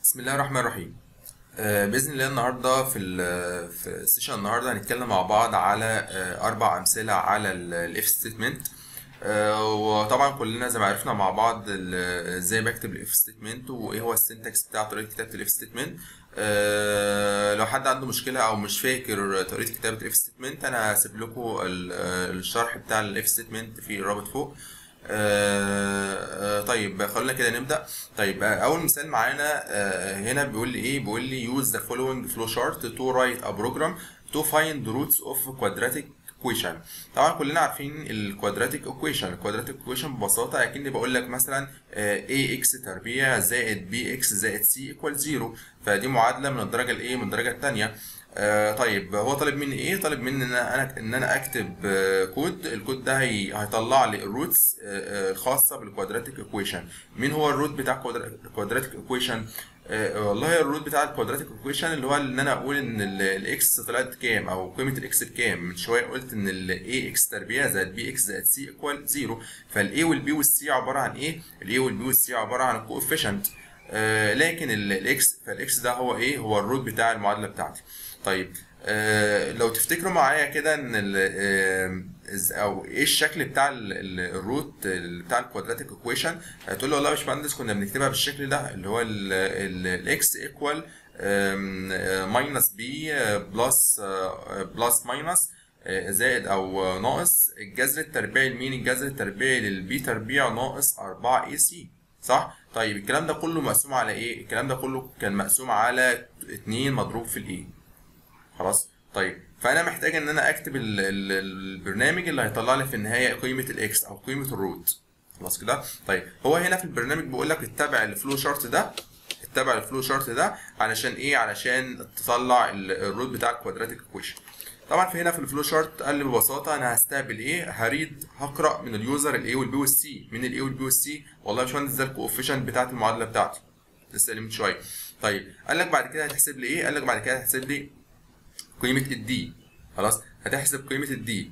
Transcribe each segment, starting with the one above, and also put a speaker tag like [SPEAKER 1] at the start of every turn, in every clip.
[SPEAKER 1] بسم الله الرحمن الرحيم. بإذن الله النهارده في السيشن النهارده هنتكلم مع بعض على 4 أمثلة على الاف ستيتمنت. وطبعا كلنا زي ما عرفنا مع بعض ازاي بكتب الاف ستيتمنت وايه هو السنتكس بتاع طريقة كتابة الاف ستيتمنت. لو حد عنده مشكلة او مش فاكر طريقة كتابة الاف ستيتمنت انا هسيب لكم الشرح بتاع الاف ستيتمنت في الرابط فوق. طيب خلينا كده نبدأ. طيب أول مثال معانا هنا بيقول لي إيه؟ بيقول لي use the following flowchart to write a program to find the roots of quadratic equation. طبعا كلنا عارفين الكوادراتيك equation ببساطة أكني بقول لك مثلا ax تربيع زائد bx زائد c equal 0. فدي معادلة من الدرجة الإيه؟ من الدرجة الثانية. طيب هو طالب مني ايه؟ طالب مني ان انا اكتب كود. الكود ده هيطلع لي الروتس الخاصه بالكوادراتيك ايكويشن. مين هو الروت بتاع الكوادراتيك ايكويشن؟ والله الروت بتاع الكوادراتيك ايكويشن اللي هو ان انا اقول ان الاكس طلعت كام او قيمه الاكس بكام. من شويه قلت ان الاي اكس تربيع زائد بي اكس زائد سي ايكوال 0. فالاي والبي والسي عباره عن ايه؟ الاي والبي والسي عباره عن الكوفيشنت. لكن فالاكس ده هو ايه؟ هو الروت بتاع المعادله بتاعتي. طيب لو تفتكروا معايا كده ان او ايه الشكل بتاع الروت بتاع الكوادراتيك ايكويشن. هتقول لي والله يا باشمهندس كنا بنكتبها بالشكل ده اللي هو الاكس ايكوال ماينس بي بلس ماينس زائد او ناقص الجذر التربيعي لمين؟ الجذر التربيعي للبي تربيع ناقص 4 اي سي. صح؟ طيب الكلام ده كله مقسوم على ايه؟ الكلام ده كله كان مقسوم على 2 مضروب في الاي. خلاص. طيب فانا محتاج ان انا اكتب البرنامج اللي هيطلع لي في النهايه قيمه الاكس او قيمه الروت. خلاص كده. طيب هو هنا في البرنامج بيقول لك اتبع الفلو شارت ده علشان ايه؟ علشان تطلع الروت بتاع الكوادراتيك ايكويشن. طبعا في هنا في الفلو شارت قال لي ببساطه انا هستقبل ايه؟ هقرا من اليوزر الاي والبي والسي. من الاي والبي والسي؟ والله يا باشمهندس ده الكوفيشنت بتاعت المعادله بتاعتي لسه من شويه. طيب قال لك بعد كده هتحسب لي ايه؟ قال لك بعد كده هتحسب لي قيمة الدي. خلاص. هتحسب قيمة الدي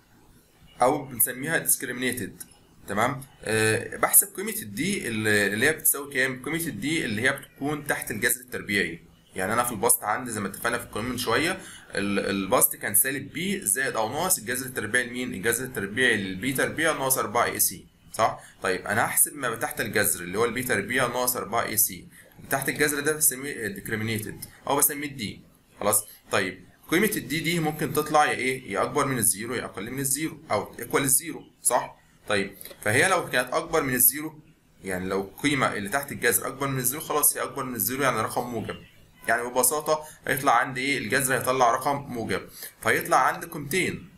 [SPEAKER 1] أو بنسميها discriminated. تمام. بحسب قيمة الدي اللي هي بتساوي كام؟ قيمة الدي اللي هي بتكون تحت الجذر التربيعي. يعني أنا في البسط عندي زي ما اتفقنا في القانون من شوية البسط كان سالب بي زائد أو ناقص الجذر التربيعي لمين؟ الجذر التربيعي للبي تربيع ناقص 4 اي سي. صح؟ طيب أنا هحسب ما تحت الجذر اللي هو البي تربيع ناقص 4 اي سي. تحت الجذر ده بسميه discriminated أو بسميه الدي. خلاص؟ طيب قيمة الدي دي ممكن تطلع يا ايه؟ يا اكبر من الزيرو يا اقل من الزيرو او ايكوال الزيرو. صح؟ طيب فهي لو كانت اكبر من الزيرو، يعني لو القيمة اللي تحت الجذر اكبر من الزيرو خلاص هي اكبر من الزيرو يعني رقم موجب. يعني ببساطة هيطلع عندي ايه؟ الجذر هيطلع رقم موجب. فهيطلع عندي قيمتين.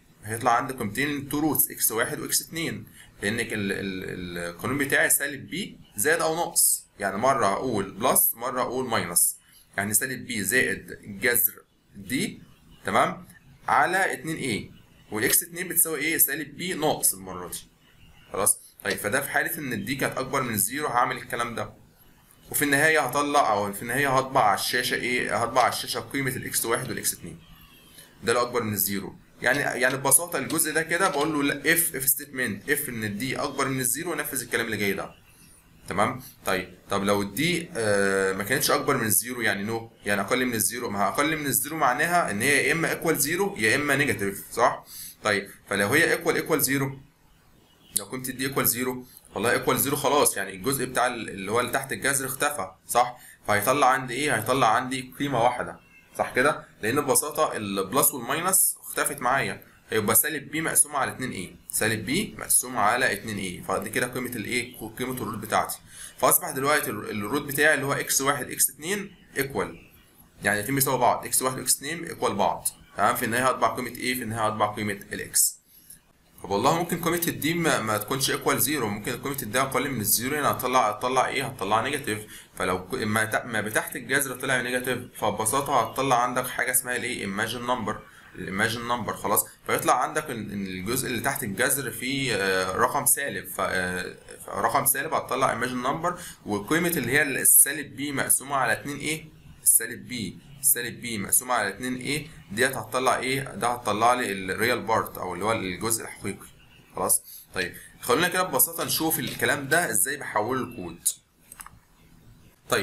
[SPEAKER 1] تو روتس اكس واحد واكس اتنين. لان القانون بتاعي سالب بي زائد او ناقص. يعني مرة اقول بلس مرة اقول ماينس. يعني سالب بي زائد الجذر دي تمام على 2 a والاكس 2 بتساوي ايه؟ سالب بي ناقص المره دي. خلاص. طيب فده في حاله ان الدي كانت اكبر من الزيرو هعمل الكلام ده. وفي النهايه هطلع او في النهايه هطبع على الشاشه ايه؟ هطبع على الشاشه قيمه الاكس 1 والاكس 2 ده لو اكبر من الزيرو. يعني ببساطه الجزء ده كده بقول له لا اف ستيتمنت اف ان الدي اكبر من الزيرو نفذ الكلام اللي جاي ده. تمام. طب لو الدي ما كانتش اكبر من الزيرو يعني نو، يعني اقل من الزيرو. ما اقل من الزيرو معناها ان هي يا اما ايكوال زيرو يا اما نيجاتيف. صح؟ طيب فلو هي ايكوال زيرو، لو كنت الدي ايكوال زيرو والله ايكوال زيرو خلاص يعني الجزء بتاع اللي هو اللي تحت الجذر اختفى. صح؟ فهيطلع عندي ايه؟ هيطلع عندي قيمه واحده. صح كده؟ لان ببساطه البلس والماينس اختفت معايا. هيبقى سالب بي مقسومه على 2 ايه؟ سالب بي مقسومه على 2 ايه. فدي كده قيمه الايه؟ قيمه الروت بتاعتي. فاصبح دلوقتي الروت بتاعي اللي هو اكس 1 اكس 2 ايكوال، يعني الاثنين بيساوي بعض. اكس 1 واكس 2 ايكوال بعض. تمام. في النهايه هطبع قيمه ايه؟ في النهايه هطبع قيمه الاكس. طب والله ممكن قيمه الدي ما تكونش ايكوال زيرو، ممكن قيمه الدي اقل من الزيرو. يعني هتطلع ايه؟ هتطلع نيجاتيف. فلو ما بتحت الجذر طلع نيجاتيف فببساطه هتطلع عندك حاجه اسمها الايه؟ ايماجن نمبر. خلاص. فيطلع عندك ان الجزء اللي تحت الجذر فيه رقم سالب. فرقم سالب هتطلع ايماجن نمبر. وقيمه اللي هي السالب بي مقسومه على 2 ايه؟ السالب بي مقسومه على 2 ايه ديت هتطلع ايه؟ ده هتطلع لي الريال بارت او اللي هو الجزء الحقيقي. خلاص. طيب خلونا كده ببساطه نشوف الكلام ده ازاي بحوله لكود. طيب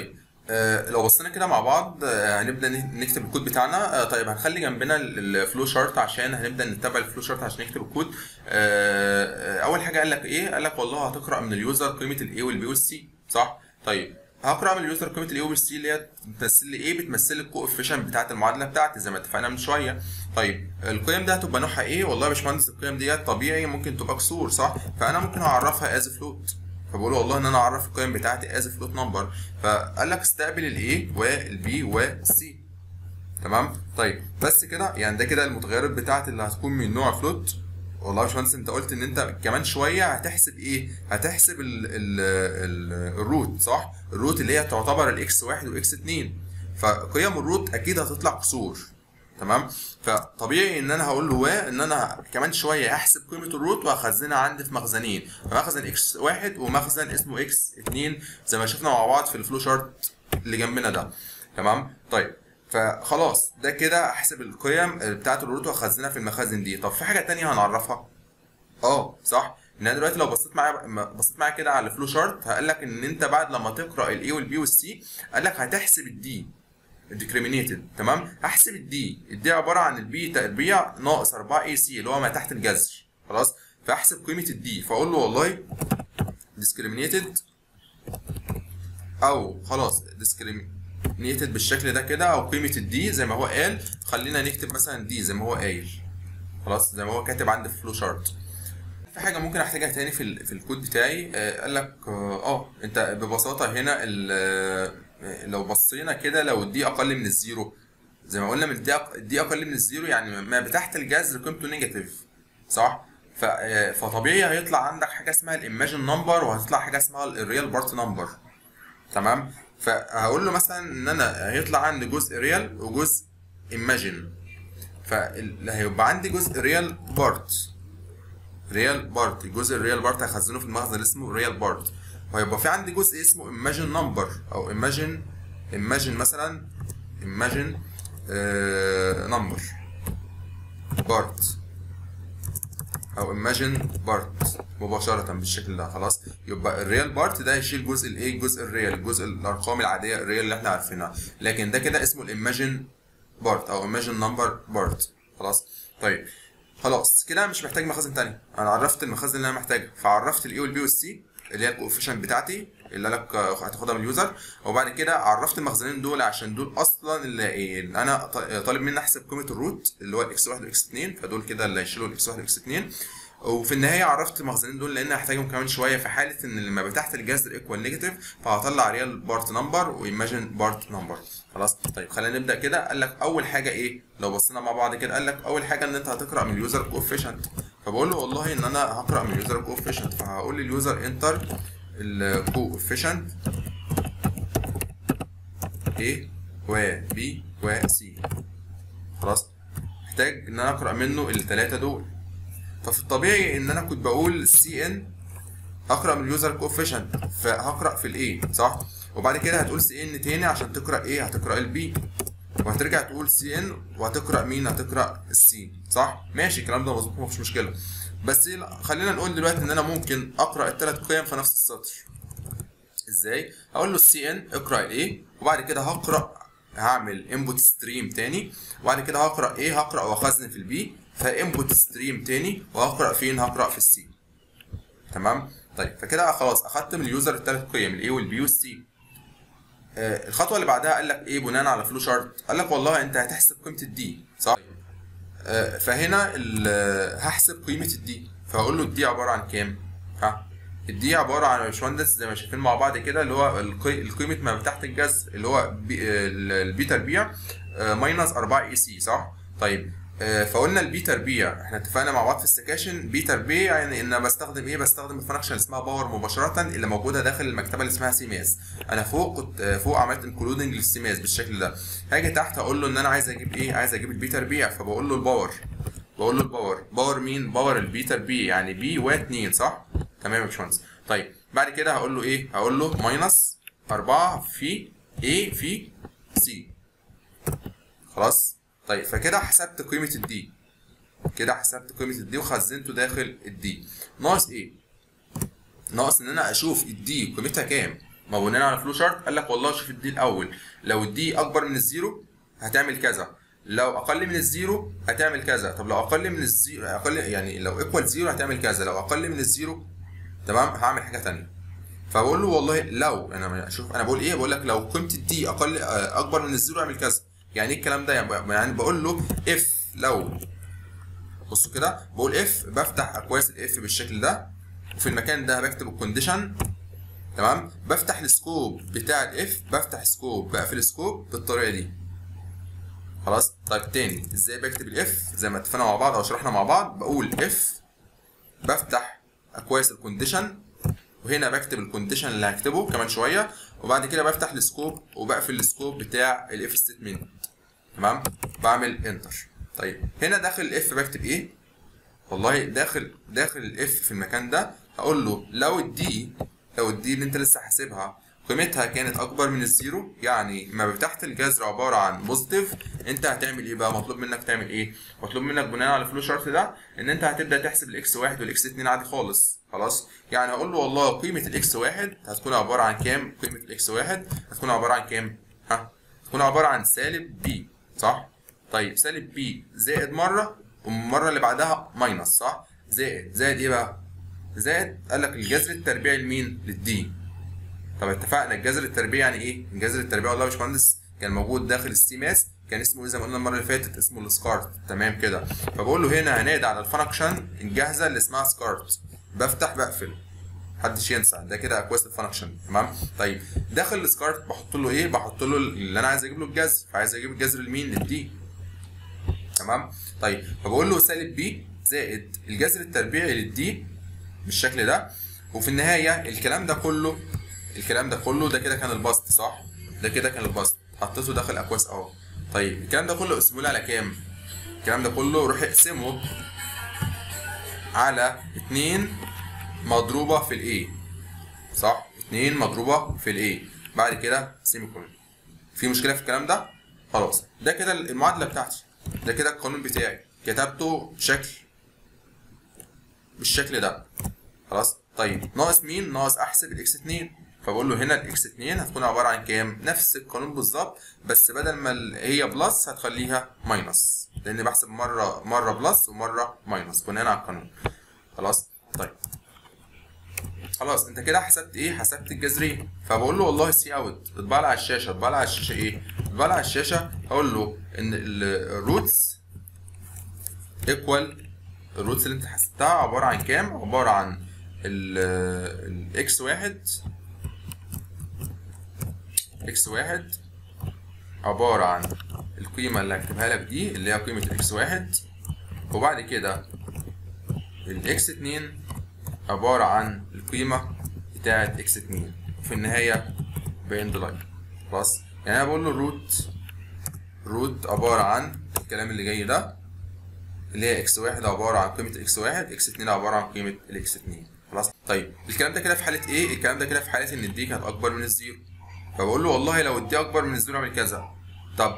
[SPEAKER 1] لو بصينا كده مع بعض هنبدا نكتب الكود بتاعنا. طيب هنخلي جنبنا الفلو شارت عشان هنبدا نتبع الفلو شارت عشان نكتب الكود. اول حاجه قال لك ايه؟ قال لك والله هتقرا من اليوزر قيمه الاي والبي والسي، صح؟ طيب هقرا من اليوزر قيمه الاي والسي اللي هي بتمثل لي ايه؟ بتمثل لي الكوفيشنت بتاعت المعادله بتاعتي زي ما اتفقنا من شويه. طيب القيم دي هتبقى نوعها ايه؟ والله يا باشمهندس القيم ديت طبيعي ممكن تبقى كسور، صح؟ فانا ممكن اعرفها از فلوت، فبقول والله ان انا اعرف القيم بتاعتي از فلوت نمبر. فقال لك استقبل الاي والبي والسي. تمام؟ طيب بس كده يعني ده كده المتغيرات بتاعتي اللي هتكون من نوع فلوت. والله يا باشمهندس انت قلت ان انت كمان شويه هتحسب ايه؟ هتحسب الروت، صح؟ الروت اللي هي تعتبر الاكس 1 واكس 2. فقيم الروت اكيد هتطلع كسور. تمام؟ فطبيعي ان انا هقول له ان انا كمان شويه هحسب قيمه الروت وهخزنها عندي في مخزنين، مخزن اكس 1 ومخزن اسمه اكس 2 زي ما شفنا مع بعض في الفلو شارت اللي جنبنا ده. تمام؟ طيب فخلاص ده كده احسب القيم بتاعت الروت واخزنها في المخازن دي. طب في حاجه تانية هنعرفها؟ صح؟ ان انا دلوقتي لو بصيت معايا كده على الفلو شارت هقول لك ان انت بعد لما تقرا الاي والبي والسي قال لك هتحسب الدي الديكريمينيتد. تمام؟ هحسب الدي عباره عن البي تربيع ناقص 4 اي سي اللي هو ما تحت الجذر. خلاص؟ فاحسب قيمه الدي، فاقول له والله ديسكريمينيتد او خلاص ديسكريمينيتد بالشكل ده كده، او قيمه الدي زي ما هو قال. خلينا نكتب مثلا دي زي ما هو قايل، خلاص زي ما هو كاتب عندي في الفلو شارت. في حاجه ممكن احتاجها تاني في الكود بتاعي. قال لك انت ببساطه هنا لو بصينا كده لو الدي اقل من الزيرو زي ما قلنا من الدي اقل من الزيرو يعني ما تحت الجذر قيمته نيجاتيف، صح؟ فطبيعي هيطلع عندك حاجه اسمها الايماجن نمبر وهتطلع حاجه اسمها الريال بارت نمبر. تمام؟ فهقول له مثلا ان انا هيطلع عندي جزء ريال وجزء ايماجن، فهيبقى عندي جزء ريال بارت الجزء الريال بارت هخزنه في المخزن اللي اسمه ريال بارت، وهيبقى في عندي جزء اسمه ايماجن نمبر او ايماجن مثلا ايماجن نمبر بارت او ايماجن بارت مباشره بالشكل ده. خلاص؟ يبقى الريال بارت ده هيشيل جزء الايه؟ جزء الريال، جزء الارقام العاديه الريال اللي احنا عارفينها، لكن ده كده اسمه الايماجن بارت او ايماجن نمبر بارت. خلاص؟ طيب خلاص كده مش محتاج مخازن تانية، انا عرفت المخازن اللي انا محتاجها، فعرفت الاي والبي والسي اللي هي الكوفيشنت بتاعتي اللي لك هتاخدها من اليوزر، وبعد كده عرفت المخزنين دول عشان دول اصلا اللي انا طالب مني احسب قيمه الروت اللي هو الاكس 1 والاكس 2، فدول كده اللي هيشيلوا الاكس 1 والاكس 2. وفي النهايه عرفت المخزنين دول لان هحتاجهم كمان شويه في حاله ان لما تحت الجذر ايكوال نيجاتيف، فهطلع ريال بارت نمبر وايماجن بارت نمبر. خلاص؟ طيب خلينا نبدا كده. قال لك اول حاجه ايه؟ لو بصينا مع بعض كده قال لك اول حاجه ان انت هتقرا من اليوزر كوفيشنت، فبقول له والله ان انا هقرا من اليوزر كوفيشنت، فهقول لليوزر انتر الكوفيشنت A و B و C. خلاص؟ محتاج ان انا اقرا منه الثلاثه دول، ففي الطبيعي ان انا كنت بقول CN هقرا من اليوزر كوفيشنت، فهقرا في الاي، صح؟ وبعد كده هتقول CN تاني عشان تقرا ايه؟ هتقرا البي، وهترجع تقول CN وهتقرا مين؟ هتقرا السي، صح؟ ماشي الكلام ده مظبوط مفيش مشكله. بس خلينا نقول دلوقتي ان انا ممكن اقرا الثلاث قيم في نفس السطر. ازاي؟ هقول له CN اقرا الايه، وبعد كده هعمل انبوت ستريم تاني، وبعد كده هقرا ايه؟ هقرا واخزن في البي، فانبوت ستريم تاني، وهقرا فين؟ هقرا في السي. تمام؟ طيب فكده خلاص اخدت من اليوزر الثلاث قيم الاي والبي والسي. الخطوه اللي بعدها قال لك ايه بناء على فلو شارت؟ قال لك والله انت هتحسب قيمه الدي، صح؟ فهنا هحسب قيمه الدي، فهقول له الدي عباره عن كام؟ الدي عباره عن يا باشمهندس زي ما شايفين مع بعض كده اللي هو القيمه ما تحت الجذر اللي هو البي تربيع ماينس 4 اي سي، صح؟ طيب فقلنا البي تربيع احنا اتفقنا مع بعض في السكاشن بي تربيع يعني ان بستخدم ايه؟ بستخدم الفانكشن اللي اسمها باور مباشره اللي موجوده داخل المكتبه اللي اسمها سيماس. انا كنت فوق عملت انكلودنج للسيماس بالشكل ده. هاجي تحت اقول له ان انا عايز اجيب ايه؟ عايز اجيب البي تربيع، فبقول له الباور، باور مين؟ باور البي تربيع يعني بي و2، صح؟ تمام يا باشمهندس. طيب بعد كده هقول له ايه؟ هقول له ماينس 4 في A في C. خلاص؟ طيب فكده حسبت قيمة الدي، وخزنته داخل الدي. ناقص ايه؟ ناقص ان انا اشوف الدي قيمتها كام، ما بناء على فلو شارت قال لك والله شوف الدي الاول، لو الدي اكبر من الزيرو هتعمل كذا، لو اقل من الزيرو هتعمل كذا، طب لو اقل من الزيرو اقل يعني لو ايكوال زيرو هتعمل كذا، لو اقل من الزيرو تمام هعمل حاجه ثانيه. فبقول له والله لو انا شوف انا بقول ايه، بقول لك لو قيمه الدي اكبر من الزيرو اعمل كذا. يعني ايه الكلام ده؟ يعني بقول له اف لو، بصوا كده بقول اف بفتح اكواس الاف بالشكل ده، وفي المكان ده بكتب الكونديشن تمام، بفتح السكوب بتاع الاف، بفتح سكوب بقفل سكوب بالطريقه دي خلاص. طيب تاني ازاي بكتب الاف زي ما اتفقنا مع بعض او شرحنا مع بعض؟ بقول اف بفتح اكواس الكونديشن، وهنا بكتب الكونديشن اللي هكتبه كمان شويه، وبعد كده بفتح السكوب وبقفل السكوب بتاع الاف ستيتمنت تمام، بعمل انتر. طيب هنا داخل الاف بكتب ايه؟ والله داخل الاف في المكان ده هقول له لو الدي اللي انت لسه حاسبها قيمتها كانت اكبر من الزيرو، يعني ما تحت الجذر عباره عن بوزيتيف، انت هتعمل ايه بقى؟ مطلوب منك تعمل ايه؟ مطلوب منك بناء على الفلو شارت ده ان انت هتبدا تحسب الاكس 1 والاكس 2 عادي خالص خلاص. يعني هقول له والله قيمه الاكس 1 هتكون عباره عن كام؟ قيمه الاكس 1 هتكون عباره عن كام؟ هتكون عباره عن سالب بي صح؟ طيب سالب بي زائد مره والمره اللي بعدها ماينس صح؟ زائد ايه بقى؟ زائد قال لك الجذر التربيعي لمين؟ للدي. طب اتفقنا الجذر التربيعي يعني ايه؟ الجذر التربيعي والله يا باشمهندس كان موجود داخل السي ماس، كان اسمه زي ما قلنا المره اللي فاتت اسمه السكارت تمام كده. فبقول له هنا هنادي على الفانكشن الجاهزه اللي اسمها سكارت، بفتح بقفل محدش ينسى ده كده اكواس الفانكشن تمام. طيب داخل السكارت بحط له ايه؟ بحط له اللي انا عايز اجيب له الجذر، فعايز اجيب الجذر لمين؟ للدي تمام. طيب فبقول له سالب بي زائد الجذر التربيعي للدي بالشكل ده، وفي النهايه الكلام ده كله ده كده كان البسط صح؟ ده كده كان البسط حطيته داخل اكواس اهو. طيب الكلام ده كله اقسمه لي على كام؟ الكلام ده كله روح اقسمه على 2 مضروبه في الاي صح؟ 2 مضروبه في الاي بعد كده سيمي كولون. في مشكله في الكلام ده؟ خلاص ده كده المعادله بتاعتي، ده كده القانون بتاعي كتبته بالشكل ده خلاص. طيب ناقص مين؟ ناقص احسب الاكس 2، فبقول له هنا الاكس 2 هتكون عباره عن كام؟ نفس القانون بالظبط، بس بدل ما هي بلس هتخليها ماينس، لان بحسب مره بلس ومره ماينس بناء على القانون خلاص. طيب خلاص انت كده حسبت ايه؟ حسبت الجذرين. فبقول له والله سي اوت اطبع لي على الشاشه. اطبع لي على الشاشه ايه؟ اطبع لي على الشاشه هقول له ان الروتس ايكوال، الروتس اللي انت حسبتها عباره عن كام؟ عباره عن الاكس 1 عباره عن القيمه اللي هكتبها لك دي اللي هي قيمه الاكس 1، وبعد كده الاكس 2 عباره عن القيمه بتاعه اكس 2، وفي النهايه باند لاين خلاص. يعني انا بقول له الروت عباره عن الكلام اللي جاي ده اللي هي اكس 1 عباره عن قيمه اكس 1، اكس 2 عباره عن قيمه الاكس 2 خلاص. طيب الكلام ده كده في حاله ايه؟ الكلام ده كده في حاله ان الدي كانت اكبر من الزيرو. فبقول له والله لو الدي اكبر من الزيرو اعمل كذا. طب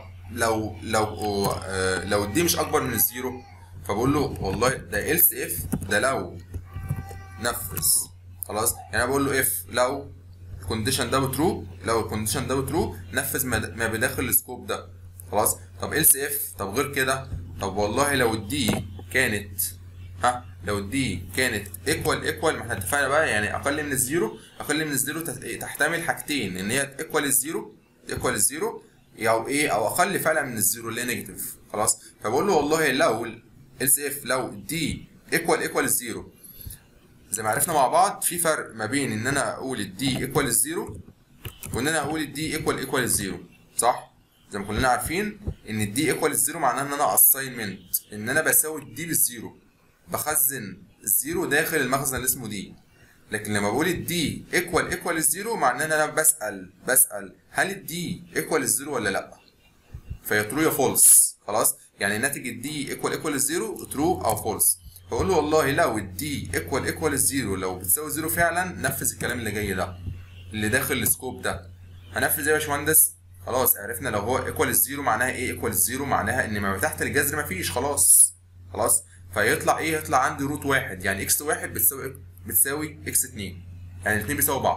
[SPEAKER 1] لو الدي مش اكبر من الزيرو، فبقول له والله ده else if ده لو نفذ خلاص. يعني انا بقول له اف لو الكونديشن ده بترو، لو الكونديشن ده بترو نفذ ما بداخل السكوب ده خلاص. طب else if طب غير كده، طب والله لو الدي كانت لو الدي كانت ايكوال ما احنا اتفقنا بقى يعني اقل من الزيرو. تحتمل حاجتين، ان هي ايكوال الزيرو او ايه او اقل فعلا من الزيرو اللي هي نيجاتيف خلاص. فبقول له والله لو else if لو الدي ايكوال الزيرو، زي ما عرفنا مع بعض في فرق ما بين ان انا اقول الدي ايكوال الزيرو وان انا اقول الدي ايكوال الزيرو صح؟ زي ما كلنا عارفين ان الدي ايكوال الزيرو معناها ان انا اساينمنت، ان انا بساوي الدي بالزيرو، بخزن الزيرو داخل المخزن اللي اسمه دي. لكن لما بقول الدي ايكوال الزيرو معناه ان انا بسال هل الدي ايكوال الزيرو ولا لا، فهي ترو يا فولس خلاص. يعني ناتج الدي ايكوال الزيرو ترو او فولس. فاقول له والله لو الدي ايكوال الزيرو لو بتساوي زيرو فعلا نفذ الكلام اللي جاي ده اللي داخل السكوب ده. هنفذ ايه يا باشمهندس؟ خلاص عرفنا لو هو ايكوال الزيرو معناها ايه؟ ايكوال الزيرو معناها ان ما تحت الجذر مفيش خلاص. فيطلع ايه؟ يطلع عندي روت واحد، يعني اكس 1 بتساوي اكس 2، يعني الاثنين بيساوي بعض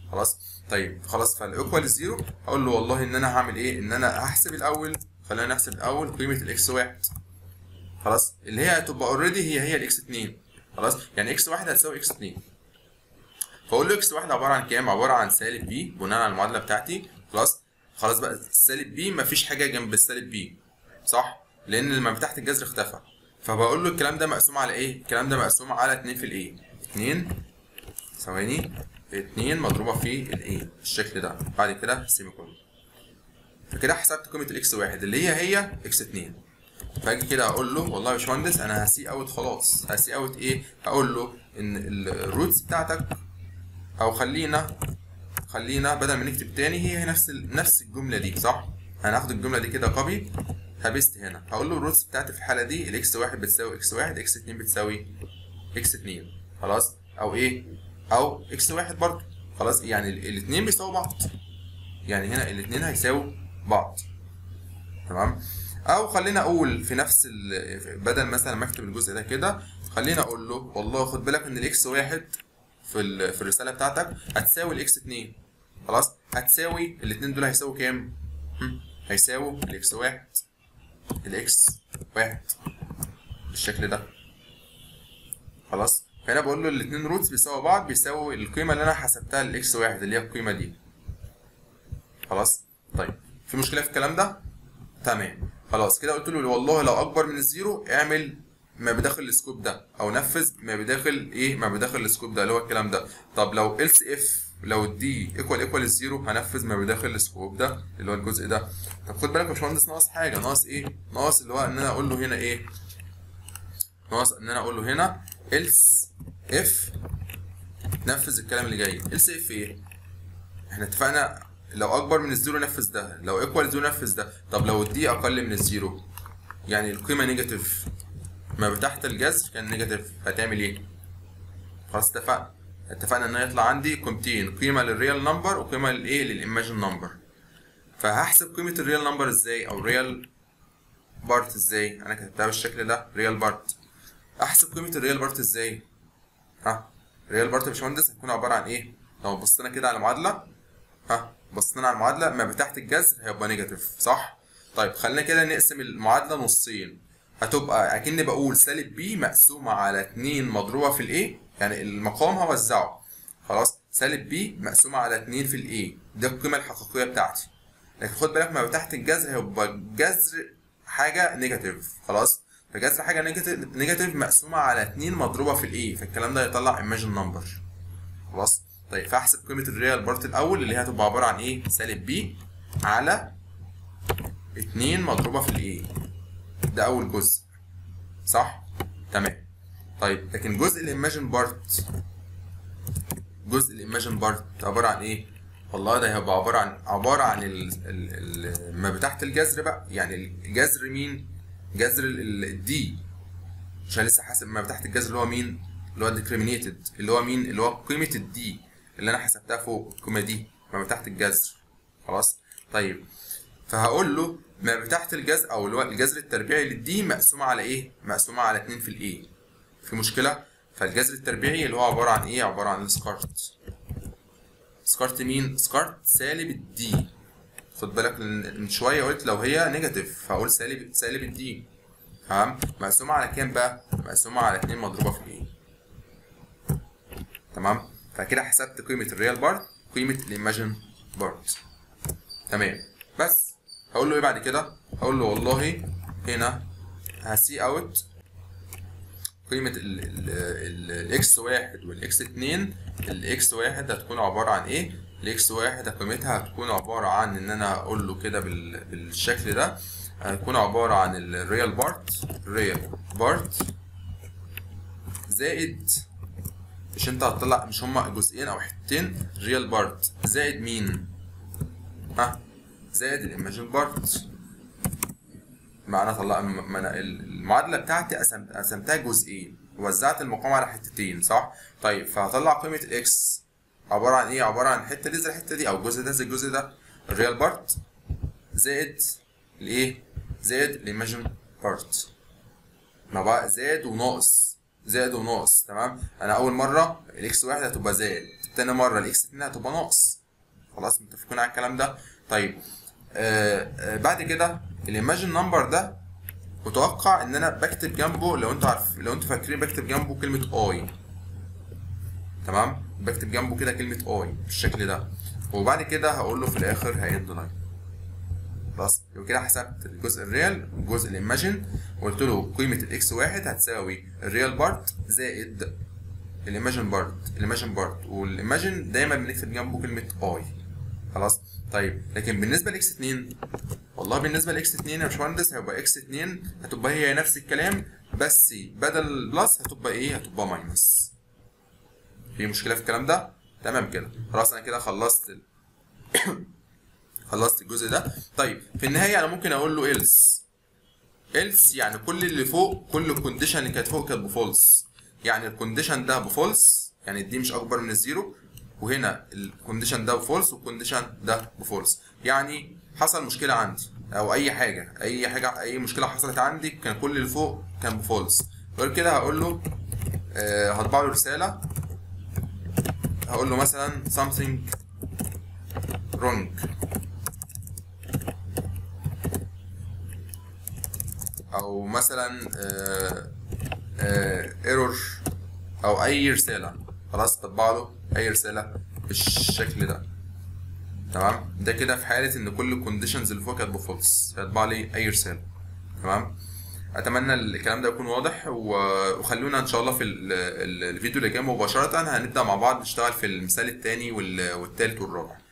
[SPEAKER 1] خلاص. طيب خلاص، فالايكوال 0 هقول له والله ان انا هعمل ايه، ان انا هحسب الاول، خلينا نحسب الاول قيمه الاكس 1 خلاص، اللي هي هتبقى اوريدي هي الاكس 2 خلاص، يعني اكس 1 هتساوي اكس 2. فاقول له اكس 1 عباره عن كام؟ عباره عن سالب بي بناء على المعادله بتاعتي. خلاص خلاص بقى، سالب بي مفيش حاجه جنب السالب بي صح؟ لان لما فتحت الجذر اختفى. فبقول له الكلام ده مقسوم على ايه؟ الكلام ده مقسوم على 2 في الايه. 2 ثواني، 2 مضروبه في الايه بالشكل ده، بعد كده سيمي كولون. فكده حسبت قيمه الاكس 1 اللي هي اكس 2. فاجي كده اقول له والله يا باشمهندس انا هسي اوت خلاص. هسي اوت ايه؟ هقول له ان الروتس بتاعتك، او خلينا بدل ما نكتب تاني هي نفس الجمله دي صح؟ هناخد الجمله دي كده كوبي، هبست هنا. هقول له الروتس بتاعتي في الحاله دي الاكس 1 بتساوي اكس 1، اكس 2 بتساوي اكس 2 خلاص، او ايه؟ او اكس 1 برضه خلاص، يعني الاثنين بيساووا بعض، يعني هنا الاثنين هيساووا بعض تمام. او خلينا اقول في نفس بدل مثلا ما اكتب الجزء ده كده، خلينا اقول له والله خد بالك ان الاكس 1 في الرساله بتاعتك هتساوي الاكس 2 خلاص، هتساوي الاثنين دول هيساووا كام؟ هيساووا الاكس 1 بالشكل ده خلاص. فهنا بقول له الاثنين روتس بيساووا بعض، بيساووا القيمه اللي انا حسبتها للاكس 1 اللي هي القيمه دي خلاص. طيب في مشكله في الكلام ده؟ تمام خلاص. كده قلت له والله لو اكبر من الزيرو اعمل ما بداخل السكوب ده، او نفذ ما بداخل ايه، ما بداخل السكوب ده اللي هو الكلام ده. طب لو else if لو الدي ايكوال الزيرو هنفذ ما بداخل السكوب ده اللي هو الجزء ده. طب خد بالك يا باشمهندس ناقص حاجه، ناقص ايه؟ ناقص اللي هو ان انا اقول له هنا ايه؟ ناقص ان انا اقول له هنا else if نفذ الكلام اللي جاي. else if ايه؟ احنا اتفقنا لو اكبر من الزيرو نفذ ده، لو ايكوال زيرو نفذ ده. طب لو الدي اقل من الزيرو يعني القيمه نيجاتيف، ما تحت الجذر كان نيجاتيف، هتعمل ايه؟ خلاص اتفقنا ان يطلع عندي قيمتين، قيمه للريال نمبر وقيمه للايه، للايماجن نمبر. فهحسب قيمه الريال نمبر ازاي، او الريال بارت ازاي؟ انا كتبتها بالشكل ده ريال بارت. احسب قيمه الريال بارت ازاي؟ ريال بارت يا باشمهندس هتكون عباره عن ايه؟ لو بصينا كده على المعادله، بصينا على المعادله ما تحت الجذر هيبقى نيجاتيف صح؟ طيب خلينا كده نقسم المعادله نصين، هتبقى اكني بقول سالب بي مقسومه على 2 مضروبه في الايه، يعني المقام هوزعه خلاص، سالب بي مقسومه على 2 في الايه، دي القيمه الحقيقيه بتاعتي. لكن خد بالك ما تحت الجذر هيبقى جذر حاجه نيجاتيف خلاص، فجذر حاجه نيجاتيف مقسومه على 2 مضروبه في الايه، فالكلام ده يطلع ايماجن نمبر خلاص. طيب فاحسب قيمه الريال بارت الاول اللي هي هتبقى عباره عن ايه؟ سالب بي على 2 مضروبه في الايه، ده اول جزء صح؟ تمام. طيب لكن جزء الايماجن بارت، جزء الايماجن بارت عباره عن ايه؟ والله ده هيبقى عباره عن ما تحت الجذر بقى، يعني الجذر مين؟ جذر الدي، مش انا لسه حاسب ما تحت الجذر اللي هو مين؟ اللي هو الديكريمينيتد اللي هو مين؟ اللي هو قيمه الدي اللي انا حسبتها فوق، القيمه دي ما تحت الجذر خلاص. طيب فهقول له ما تحت الجذر او اللي هو الجذر التربيعي للدي مقسومه على ايه؟ مقسومه على 2 في الايه. في مشكله؟ فالجذر التربيعي اللي هو عباره عن ايه؟ عباره عن السكارت. سكارت مين؟ سكارت سالب الدي. خد بالك من شويه قلت لو هي نيجاتيف فهقول سالب الدي تمام. مقسومه على كام بقى؟ مقسومه على 2 مضروبه في ايه تمام. فكده حسبت قيمه الريال بارت، قيمه الايماجن بارت تمام. بس هقول له ايه بعد كده؟ هقول له والله هنا هسي اوت قيمة الاكس 1 والاكس 2. الاكس 1 هتكون عبارة عن ايه؟ الاكس 1 قيمتها هتكون عبارة عن ان انا اقول له كده بالشكل ده، هتكون عبارة عن الريال بارت زائد، مش انت هتطلع مش هما جزئين او حتتين، ريال بارت زائد مين؟ زائد الايماجن بارت. انا المعادله بتاعتي قسمتها جزئين، وزعت المقام على حتتين صح؟ طيب فهطلع قيمه الاكس عباره عن ايه؟ عباره عن الحته دي زي الحته دي، او الجزء ده زي الجزء ده، الريال بارت زائد الايه؟ زائد الايماجن بارت. ما بقى زائد وناقص تمام. انا اول مره الاكس 1 هتبقى زائد، تاني مره الاكس 2 هتبقى ناقص. خلاص متفقين على الكلام ده. طيب بعد كده الايماجن نمبر ده متوقع ان انا بكتب جنبه، لو انتوا فاكرين بكتب جنبه كلمه اي. تمام، بكتب جنبه كده كلمه اي بالشكل ده، وبعد كده هقول له في الاخر هيند لاين. خلاص يبقى كده حسبت الجزء الريال والجزء الايماجن، وقلت له قيمه الاكس واحد هتساوي الريال بارت زائد الايماجن بارت، والايماجن دايما بنكتب جنبه كلمه اي. خلاص. طيب لكن بالنسبه لاكس 2، والله بالنسبه لاكس 2 يا باشمهندس هيبقى اكس 2 هتبقى هي نفس الكلام، بس بدل بلس هتبقى ايه؟ هتبقى ماينس. في مشكله في الكلام ده؟ تمام كده. خلاص انا كده خلصت الجزء ده. طيب في النهايه انا ممكن اقول له else يعني كل اللي فوق، كل الكونديشن اللي كانت فوق كانت بفولس، يعني الكونديشن ده بفولس، يعني دي مش اكبر من الزيرو، وهنا الكونديشن ده بفولس والكونديشن ده بفولس. يعني حصل مشكله عندي او اي مشكله حصلت عندي، كان كل اللي فوق كان بفولس. غير كده هقول له هطبع له رساله، هقول له مثلا something wrong او مثلا ايرور او اي رساله. خلاص طبع له اي رساله بالشكل ده. تمام، ده كده في حاله ان كل الكونديشنز اللي فوق كانت بفولس، هيطبع لي اي رساله. تمام، اتمنى الكلام ده يكون واضح، وخلونا ان شاء الله في الفيديو اللي جاي مباشره هنبدا مع بعض نشتغل في المثال الثاني والثالث والرابع.